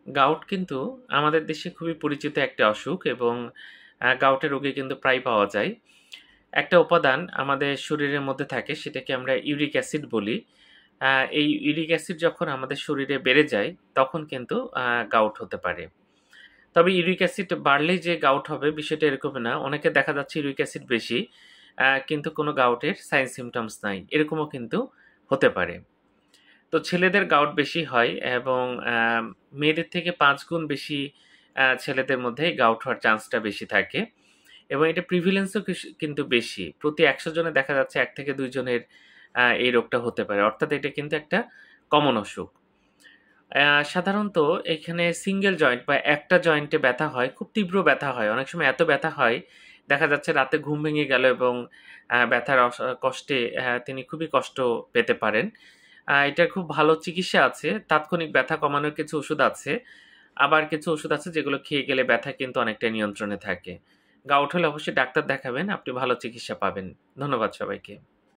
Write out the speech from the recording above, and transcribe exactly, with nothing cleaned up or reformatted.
Gout কিন্তু আমাদের দেশে খুবই পরিচিত একটা অসুখ এবং আ গাউটের রোগী কিন্তু প্রায় পাওয়া যায়। একটা উপাদান আমাদের শরীরের মধ্যে থাকে সেটাকে আমরা ইউরিক অ্যাসিড বলি। আ এই ইউরিক অ্যাসিড যখন আমাদের শরীরে বেড়ে যায় তখন কিন্তু আ গাউট হতে পারে। তবে ইউরিক অ্যাসিড বাড়লেই যে গাউট হবে বিষয়টা এরকম না। অনেকের দেখা যাচ্ছে ইউরিক অ্যাসিড বেশি আ কিন্তু কোনো গাউটের সাইন সিম্পটমস নাই। এরকমও কিন্তু হতে পারে। তো ছেলেদের গাউট বেশি হয় এবং আ মেয়েদের থেকে পাঁচ গুণ বেশি আ ছেলেদের মধ্যে গাউট হওয়ার চান্সটা বেশি থাকে এবং এটা প্রিভিলেন্স ও কিস কিন্তু বেশি। প্রতি একশো জনে দেখা যাচ্ছে এক থেকে দুই জনের আ এই রোগটা হতে পারে। অর্থাৎ এটা কিন্তু একটা কমন অসুখ। আ সাধারণত এখানে সিঙ্গেল জয়েন্ট বা একটা জয়েন্টে ব্যথা হয়, খুব তীব্র ব্যথা হয়। অনেক সময় এত ব্যথা হয়, দেখা যাচ্ছে রাতে ঘুম ভেঙে গেল এবং আ ব্যথার অস কষ্টে অ্যা তিনি খুবই কষ্ট পেতে পারেন। আ এটার খুব ভালো চিকিৎসা আছে। তাৎক্ষণিক ব্যথা কমানোর কিছু ওষুধ আছে। আবার কিছু ওষুধ আছে যেগুলো খেয়ে গেলে ব্যথা কিন্তু অনেকটাই নিয়ন্ত্রণে থাকে। গাউট হলে অবশ্যই ডাক্তার দেখাবেন। আপনি ভালো চিকিৎসা পাবেন। ধন্যবাদ সবাইকে।